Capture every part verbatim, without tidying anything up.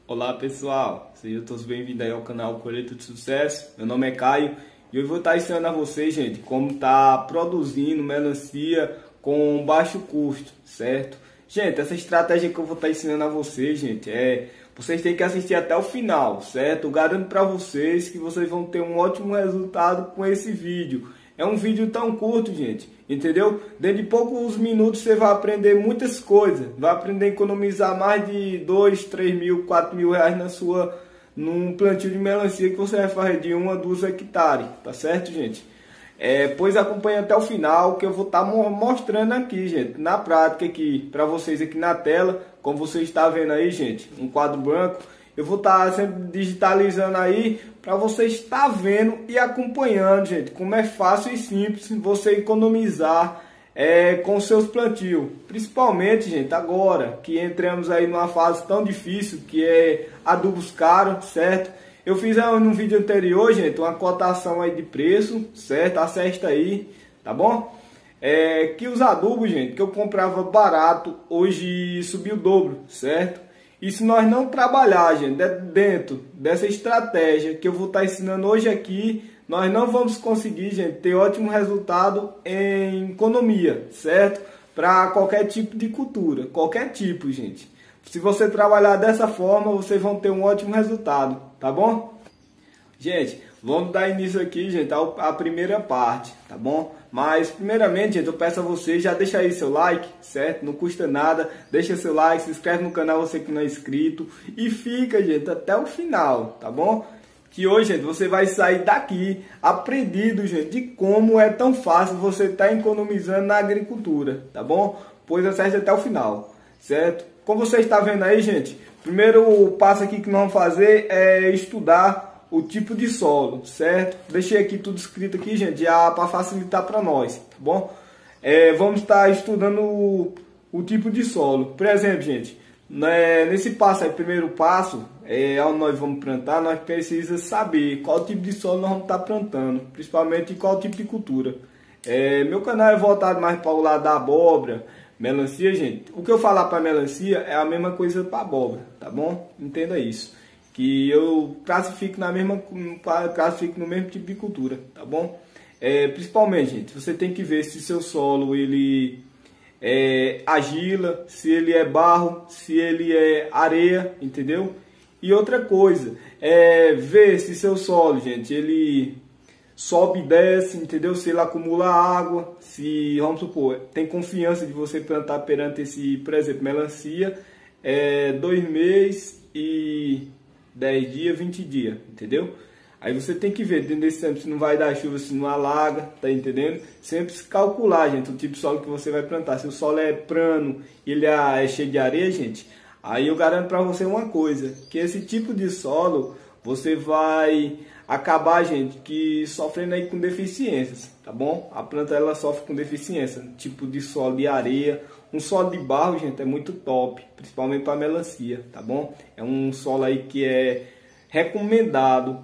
Olá pessoal, sejam todos bem-vindos aí ao canal Colheita de Sucesso. Meu nome é Caio e hoje vou estar ensinando a vocês, gente, como tá produzindo melancia com baixo custo, certo? Gente, essa estratégia que eu vou estar ensinando a vocês, gente, é vocês têm que assistir até o final, certo? Eu garanto para vocês que vocês vão ter um ótimo resultado com esse vídeo. É um vídeo tão curto, gente, entendeu? Dentro de poucos minutos você vai aprender muitas coisas. Vai aprender a economizar mais de dois, três mil, quatro mil reais na sua, num plantio de melancia que você vai fazer de um a dois hectares, tá certo, gente? É, pois acompanhe até o final que eu vou estar mostrando aqui, gente, na prática aqui, para vocês aqui na tela, como você está vendo aí, gente, um quadro branco. Eu vou estar sempre digitalizando aí para você estar vendo e acompanhando, gente, como é fácil e simples você economizar é, com seus plantios. Principalmente, gente, agora que entramos aí numa fase tão difícil que é adubos caros, certo? Eu fiz aí no vídeo anterior, gente, uma cotação aí de preço, certo? Acesta aí, tá bom? É, que os adubos, gente, que eu comprava barato, hoje subiu o dobro, certo? E se nós não trabalhar, gente, dentro dessa estratégia que eu vou estar ensinando hoje aqui, nós não vamos conseguir, gente, ter ótimo resultado em economia, certo? Para qualquer tipo de cultura, qualquer tipo, gente. Se você trabalhar dessa forma, vocês vão ter um ótimo resultado, tá bom? Gente, vamos dar início aqui, gente, à primeira parte, tá bom? Mas, primeiramente, gente, eu peço a vocês, já deixa aí seu like, certo? Não custa nada, deixa seu like, se inscreve no canal você que não é inscrito e fica, gente, até o final, tá bom? Que hoje, gente, você vai sair daqui aprendido, gente, de como é tão fácil você estar economizando na agricultura, tá bom? Pois acesse até o final, certo? Como você está vendo aí, gente, primeiro passo aqui que nós vamos fazer é estudar o tipo de solo, certo? Deixei aqui tudo escrito aqui, gente, já para facilitar para nós, tá bom? É, vamos estar estudando o, o tipo de solo. Por exemplo, gente, né, nesse passo aí, primeiro passo, é, onde nós vamos plantar, nós precisamos saber qual tipo de solo nós vamos estar plantando, principalmente qual tipo de cultura. É, meu canal é voltado mais para o lado da abóbora, melancia, gente. O que eu falar para melancia é a mesma coisa para abóbora, tá bom? Entenda isso. Que eu classifico na mesma classifico no mesmo tipo de cultura, tá bom? É, principalmente, gente, você tem que ver se seu solo ele é argila, se ele é barro, se ele é areia, entendeu? E outra coisa, é ver se seu solo, gente, ele sobe e desce, entendeu? Se ele acumula água, se, vamos supor, tem confiança de você plantar perante esse, por exemplo, melancia, é, dois meses e dez dias, vinte dias, entendeu? Aí você tem que ver dentro desse tempo se não vai dar chuva, se não alaga, tá entendendo? Sempre se calcular, gente, o tipo de solo que você vai plantar. Se o solo é plano e ele é cheio de areia, gente, aí eu garanto para você uma coisa, que esse tipo de solo você vai acabar, gente, que sofrendo aí com deficiências, tá bom? A planta ela sofre com deficiência, tipo de solo de areia. Um solo de barro, gente, é muito top, principalmente para melancia, tá bom? É um solo aí que é recomendado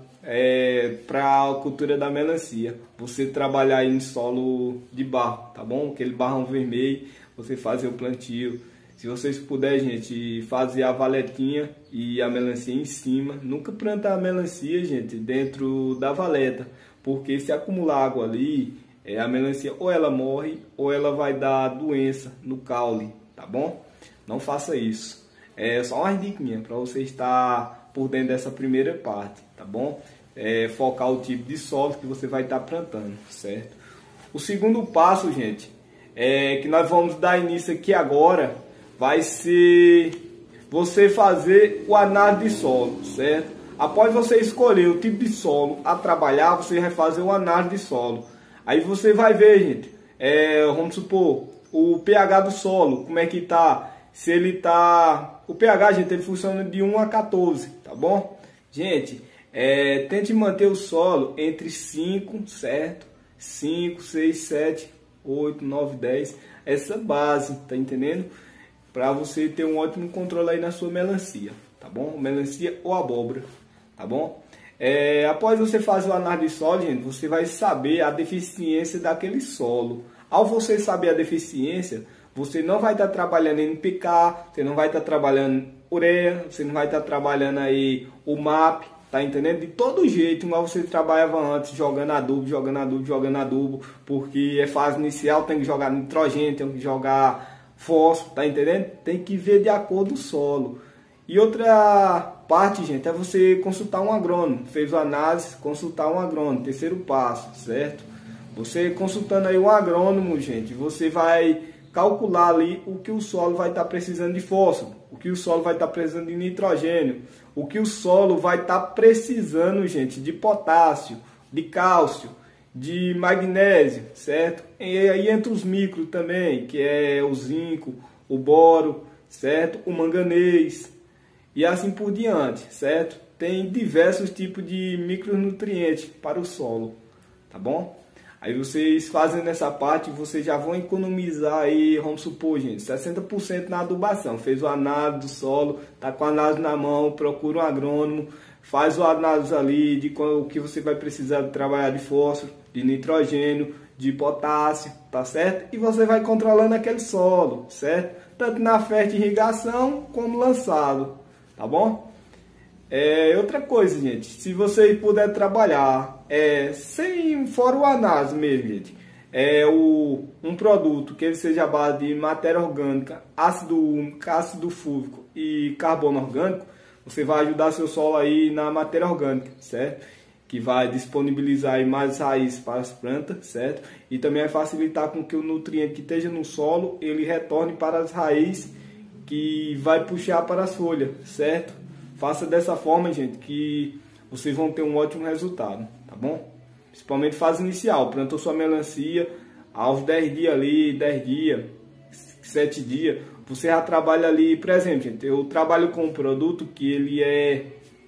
é, para a cultura da melancia. Você trabalhar em solo de barro, tá bom? Aquele barrão vermelho, você fazer o plantio. Se vocês puderem, gente, fazer a valetinha e a melancia em cima. Nunca plantar a melancia, gente, dentro da valeta, porque se acumular água ali, é, a melancia ou ela morre ou ela vai dar doença no caule, tá bom? Não faça isso. É só uma dica para você estar por dentro dessa primeira parte, tá bom? É, focar o tipo de solo que você vai estar plantando, certo? O segundo passo, gente, é que nós vamos dar início aqui agora, vai ser você fazer o análise de solo, certo? Após você escolher o tipo de solo a trabalhar, você vai fazer uma análise de solo. Aí você vai ver, gente, é, vamos supor, o pH do solo, como é que tá, se ele tá, o pH, gente, ele funciona de um a quatorze, tá bom? Gente, é, tente manter o solo entre cinco, certo? cinco, seis, sete, oito, nove, dez, essa base, tá entendendo? Para você ter um ótimo controle aí na sua melancia, tá bom? Melancia ou abóbora, tá bom? É, após você fazer o análise de solo, gente, você vai saber a deficiência daquele solo. Ao você saber a deficiência, você não vai estar trabalhando em N P K, você não vai estar trabalhando ureia, você não vai estar trabalhando aí o M A P, tá entendendo? De todo jeito, igual você trabalhava antes, jogando adubo, jogando adubo, jogando adubo, porque é fase inicial, tem que jogar nitrogênio, tem que jogar fósforo, tá entendendo? Tem que ver de acordo com o solo. E outra parte, gente, é você consultar um agrônomo. Fez a análise, consultar um agrônomo, terceiro passo, certo? Você consultando aí um agrônomo, gente, você vai calcular ali o que o solo vai estar precisando de fósforo, o que o solo vai estar precisando de nitrogênio, o que o solo vai estar precisando, gente, de potássio, de cálcio, de magnésio, certo? E aí entra os micros também, que é o zinco, o boro, certo? O manganês e assim por diante, certo? Tem diversos tipos de micronutrientes para o solo, tá bom? Aí vocês fazendo essa parte, vocês já vão economizar aí, vamos supor, gente, sessenta por cento na adubação. Fez o análise do solo, tá com a análise na mão, procura um agrônomo, faz o análise ali de o que você vai precisar trabalhar de fósforo, de nitrogênio, de potássio, tá certo? E você vai controlando aquele solo, certo? Tanto na fertirrigação como lançado, tá bom? É, outra coisa, gente, se você puder trabalhar é, sem, fora o análise mesmo, gente, é o, um produto que ele seja à base de matéria orgânica, ácido úmico, ácido fúvico e carbono orgânico, você vai ajudar seu solo aí na matéria orgânica, certo? Que vai disponibilizar aí mais raízes para as plantas, certo? E também vai facilitar com que o nutriente que esteja no solo, ele retorne para as raízes, que vai puxar para as folhas, certo? Faça dessa forma, gente, que vocês vão ter um ótimo resultado, tá bom? Principalmente fase inicial, plantou sua melancia, aos dez dias ali, dez dias, sete dias, você já trabalha ali, por exemplo, gente, eu trabalho com um produto que ele é,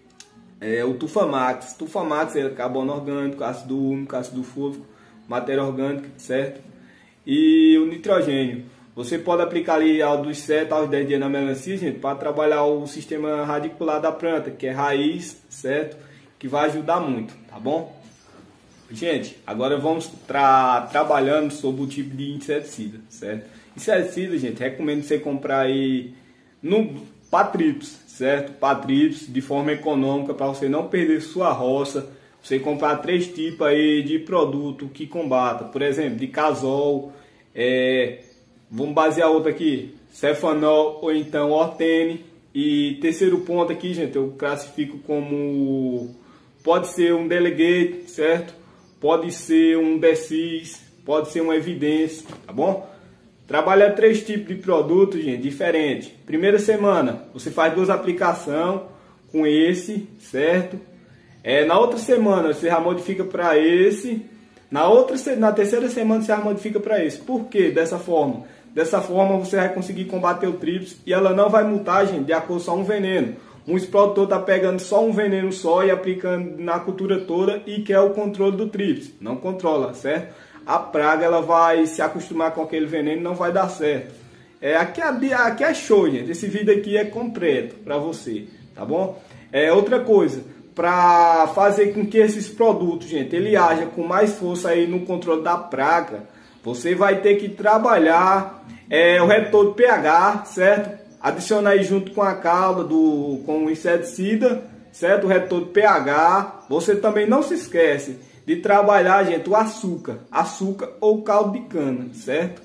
é o Tufamax. Tufamax é carbono orgânico, ácido úmico, ácido fúvico, matéria orgânica, certo? E o nitrogênio. Você pode aplicar ali dos sete aos dez dias na melancia, gente, para trabalhar o sistema radicular da planta, que é raiz, certo? Que vai ajudar muito, tá bom? Gente, agora vamos tra trabalhando sobre o tipo de inseticida, certo? Inseticida, gente, recomendo você comprar aí no Patrips, certo? Patrips, de forma econômica, para você não perder sua roça. Você comprar três tipos aí de produto que combata, por exemplo, de Cazol, é... vamos basear outro aqui, Cefanol ou então Ortene. E terceiro ponto aqui, gente, eu classifico como, pode ser um Delegate, certo? Pode ser um Decis, pode ser um Evidência, tá bom? Trabalha três tipos de produtos, gente, diferentes. Primeira semana, você faz duas aplicações com esse, certo? É, na outra semana, você já modifica para esse. Na, outra, na terceira semana, você já modifica para esse. Por quê? Dessa forma. Dessa forma você vai conseguir combater o trips e ela não vai mutar, gente, de acordo só um veneno. Muitos produtores tá pegando só um veneno só e aplicando na cultura toda e quer o controle do trips. Não controla, certo? A praga ela vai se acostumar com aquele veneno e não vai dar certo. É, aqui, é, aqui é show, gente. Esse vídeo aqui é completo para você, tá bom? É, outra coisa, para fazer com que esses produtos, gente, ele haja com mais força aí no controle da praga, você vai ter que trabalhar é, o redutor de pH, certo? Adicionar aí junto com a calda, do, com o inseticida, certo? O redutor de pH. Você também não se esquece de trabalhar, gente, o açúcar. Açúcar ou caldo de cana, certo?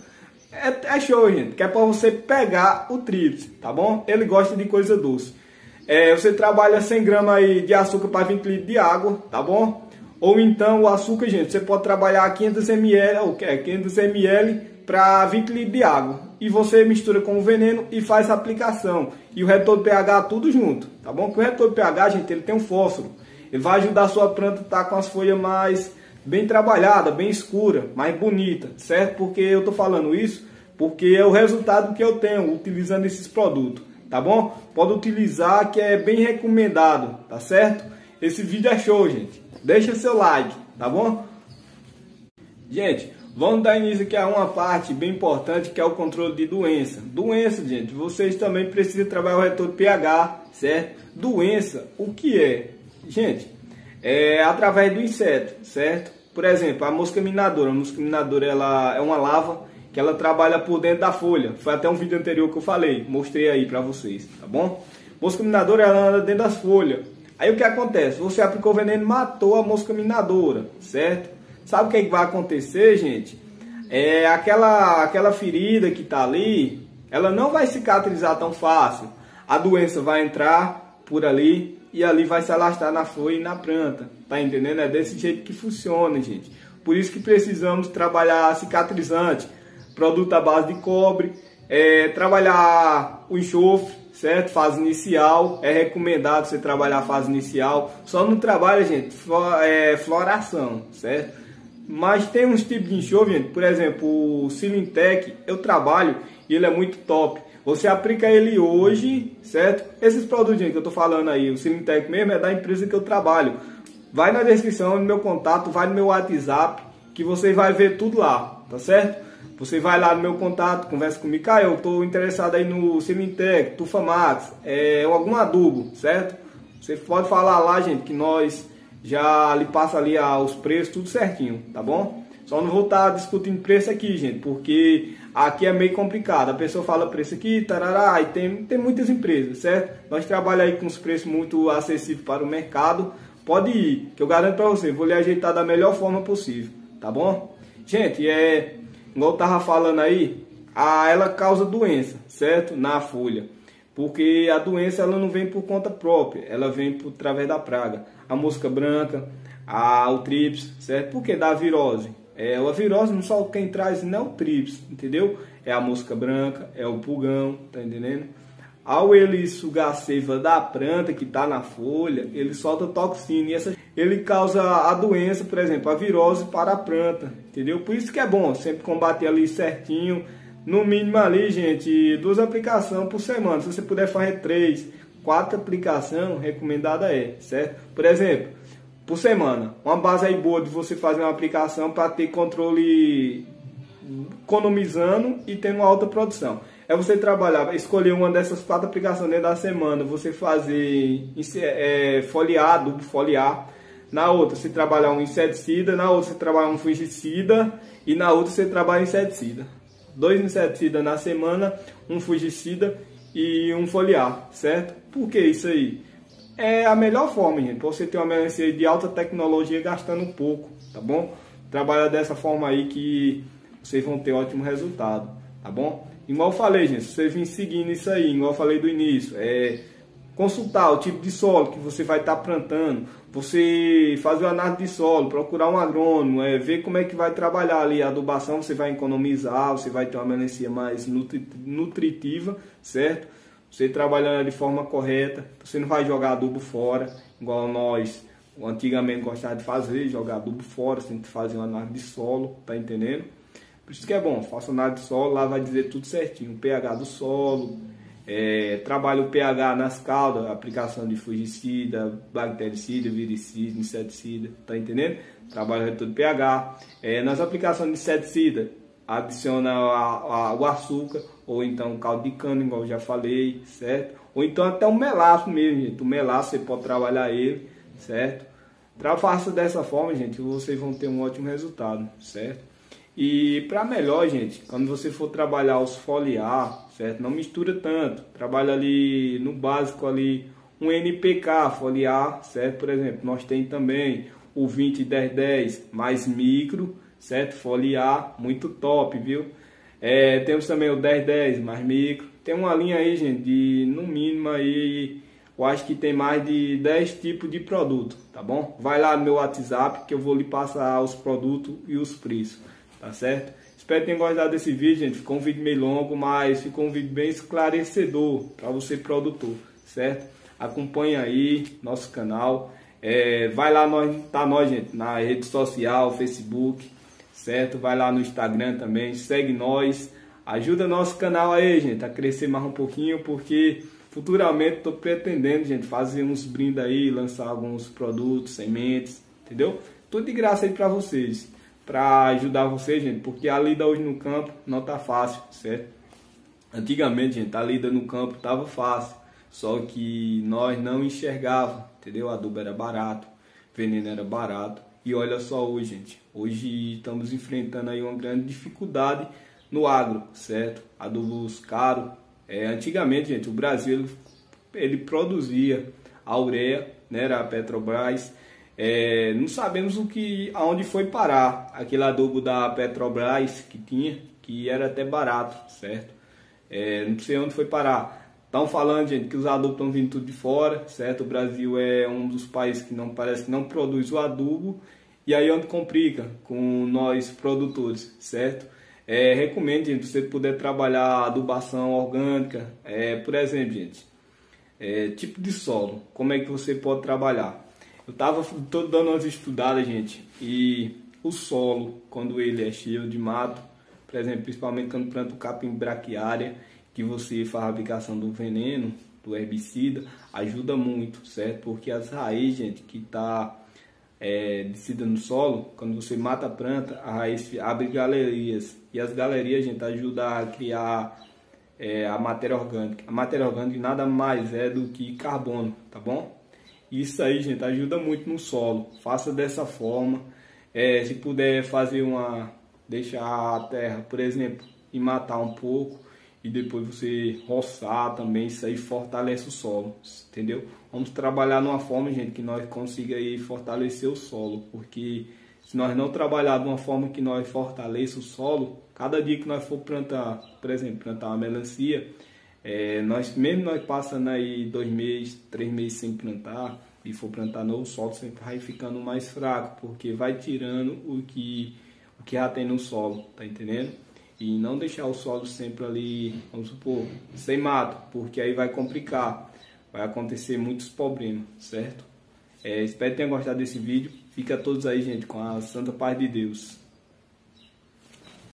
É, é show, gente. Que é para você pegar o trips, tá bom? Ele gosta de coisa doce. É, você trabalha cem gramas aí de açúcar para vinte litros de água, tá bom? Ou então o açúcar, gente, você pode trabalhar quinhentos mililitros, ou é, quinhentos mililitros para vinte litros de água. E você mistura com o veneno e faz a aplicação. E o redutor de pH tudo junto, tá bom? Porque o redutor de pH, gente, ele tem um fósforo. Ele vai ajudar a sua planta a estar com as folhas mais bem trabalhadas, bem escura, mais bonita, certo? Porque eu tô falando isso porque é o resultado que eu tenho utilizando esses produtos, tá bom? Pode utilizar, que é bem recomendado, tá certo? Esse vídeo é show, gente. Deixa seu like, tá bom? Gente, vamos dar início aqui a uma parte bem importante, que é o controle de doença. Doença, gente, vocês também precisam trabalhar o redutor de pH, certo? Doença, o que é? Gente, é através do inseto, certo? Por exemplo, a mosca minadora. A mosca minadora, ela é uma larva que ela trabalha por dentro da folha. Foi até um vídeo anterior que eu falei, mostrei aí pra vocês, tá bom? Mosca minadora, ela anda dentro das folhas. Aí o que acontece? Você aplicou veneno, matou a mosca minadora, certo? Sabe o que, é que vai acontecer, gente? É aquela, aquela ferida que tá ali, ela não vai cicatrizar tão fácil. A doença vai entrar por ali e ali vai se alastrar na folha e na planta. Tá entendendo? É desse jeito que funciona, gente. Por isso que precisamos trabalhar cicatrizante, produto à base de cobre, é, trabalhar o enxofre, certo? Fase inicial, é recomendado você trabalhar a fase inicial. Só não trabalha, gente, é, floração, certo? Mas tem uns tipos de enxofre, gente, por exemplo, o Silintec, eu trabalho e ele é muito top. Você aplica ele hoje, certo? Esses produtos, gente, que eu tô falando aí, o Silintec mesmo é da empresa que eu trabalho. Vai na descrição, no meu contato, vai no meu WhatsApp, que você vai ver tudo lá, tá certo? Você vai lá no meu contato, conversa comigo, ah, eu estou interessado aí no Silintec, Tufamax, é, algum adubo, certo? Você pode falar lá, gente, que nós já lhe passa ali ah, os preços, tudo certinho, tá bom? Só não vou estar discutindo preço aqui, gente, porque aqui é meio complicado. A pessoa fala preço aqui, tarará, e tem, tem muitas empresas, certo? Nós trabalhamos aí com os preços muito acessíveis para o mercado. Pode ir, que eu garanto para você, vou lhe ajeitar da melhor forma possível, tá bom? Gente, é... igual eu tava falando aí, a, ela causa doença, certo? Na folha. Porque a doença ela não vem por conta própria, ela vem por através da praga. A mosca branca, a, o trips, certo? Porque dá virose. É, a virose não só quem traz não é o trips, entendeu? É a mosca branca, é o pulgão, tá entendendo? Ao ele sugar a seiva da planta que está na folha, ele solta toxina e essa, ele causa a doença, por exemplo, a virose para a planta, entendeu? Por isso que é bom sempre combater ali certinho, no mínimo ali, gente, duas aplicações por semana. Se você puder fazer três, quatro aplicações, recomendada é, certo? Por exemplo, por semana, uma base aí boa de você fazer uma aplicação para ter controle economizando e tendo uma alta produção. É você trabalhar, escolher uma dessas quatro aplicações dentro da semana, você fazer é, foliar, adubo foliar. Na outra você trabalhar um inseticida, na outra você trabalhar um fungicida e na outra você trabalha inseticida. Dois inseticidas na semana, um fungicida e um foliar, certo? Por que isso aí? É a melhor forma, gente, para você ter uma melancia de alta tecnologia gastando um pouco, tá bom? Trabalha dessa forma aí que vocês vão ter ótimo resultado, tá bom? Igual eu falei, gente, se você vir seguindo isso aí, igual eu falei do início, é consultar o tipo de solo que você vai estar tá plantando, você fazer uma análise de solo, procurar um agrônomo, é, ver como é que vai trabalhar ali a adubação, você vai economizar, você vai ter uma melancia mais nutri nutritiva, certo? Você trabalhando de forma correta, você não vai jogar adubo fora, igual nós antigamente gostávamos de fazer, jogar adubo fora, você tem que fazer uma análise de solo, tá entendendo? Por isso que é bom, faça análise de solo, lá vai dizer tudo certinho, o pH do solo, é, trabalha o pH nas caudas, aplicação de fungicida, bactericida, viricida, inseticida, tá entendendo? Trabalha todo o pH. É, nas aplicações de inseticida, adiciona a, a, o açúcar, ou então caldo de cana, igual eu já falei, certo? Ou então até o melaço mesmo, gente, o melaço você pode trabalhar ele, certo? Faça dessa forma, gente, vocês vão ter um ótimo resultado, certo? E para melhor, gente, quando você for trabalhar os foliar, certo? Não mistura tanto. Trabalha ali no básico ali um N P K foliar, certo? Por exemplo, nós tem também o vinte dez dez mais micro, certo? Foliar, muito top, viu? É, temos também o dez dez mais micro. Tem uma linha aí, gente, de no mínimo aí, eu acho que tem mais de dez tipos de produto, tá bom? Vai lá no meu WhatsApp que eu vou lhe passar os produtos e os preços. Tá certo? Espero que tenham gostado desse vídeo, gente. Ficou um vídeo meio longo, mas ficou um vídeo bem esclarecedor para você produtor, certo? Acompanhe aí nosso canal. É, vai lá, nós, tá nós, gente, na rede social, Facebook, certo? Vai lá no Instagram também, segue nós. Ajuda nosso canal aí, gente, a crescer mais um pouquinho, porque futuramente estou pretendendo, gente, fazer uns brindes aí, lançar alguns produtos, sementes, entendeu? Tudo de graça aí para vocês. Para ajudar vocês, gente, porque a lida hoje no campo não tá fácil, certo? Antigamente, gente, a lida no campo tava fácil, só que nós não enxergava, entendeu? Adubo era barato, veneno era barato, e olha só hoje, gente, hoje estamos enfrentando aí uma grande dificuldade no agro, certo? Adubos caros. É, antigamente, gente, o Brasil ele produzia a ureia, né, era a Petrobras. É, não sabemos o que, aonde foi parar aquele adubo da Petrobras que tinha, que era até barato, certo? É, não sei onde foi parar. Estão falando, gente, que os adubos estão vindo tudo de fora, certo? O Brasil é um dos países que não parece que não produz o adubo, e aí onde complica com nós produtores, certo? É, recomendo, gente, se você puder trabalhar adubação orgânica, é, por exemplo, gente, é, tipo de solo, como é que você pode trabalhar? Eu tava todo dando umas estudadas, gente, e o solo, quando ele é cheio de mato, por exemplo, principalmente quando planta o capim braquiária, que você faz a aplicação do veneno, do herbicida, ajuda muito, certo? Porque as raízes, gente, que tá é, descida no solo, quando você mata a planta, a raiz abre galerias, e as galerias, gente, ajudam a criar é, a matéria orgânica. A matéria orgânica nada mais é do que carbono, tá bom? Isso aí, gente, ajuda muito no solo. Faça dessa forma. É, se puder fazer uma... deixar a terra, por exemplo, e matar um pouco, e depois você roçar também, isso aí fortalece o solo, entendeu? Vamos trabalhar numa forma, gente, que nós consiga aí fortalecer o solo, porque se nós não trabalhar de uma forma que nós fortaleça o solo, cada dia que nós for plantar, por exemplo, plantar uma melancia, é, nós mesmo nós passando aí dois meses, três meses sem plantar, e for plantar novo, o solo sempre vai ficando mais fraco, porque vai tirando o que, o que já tem no solo, tá entendendo? E não deixar o solo sempre ali, vamos supor, sem mato, porque aí vai complicar, vai acontecer muitos problemas, certo? É, espero que tenham gostado desse vídeo. Fica todos aí, gente, com a santa paz de Deus.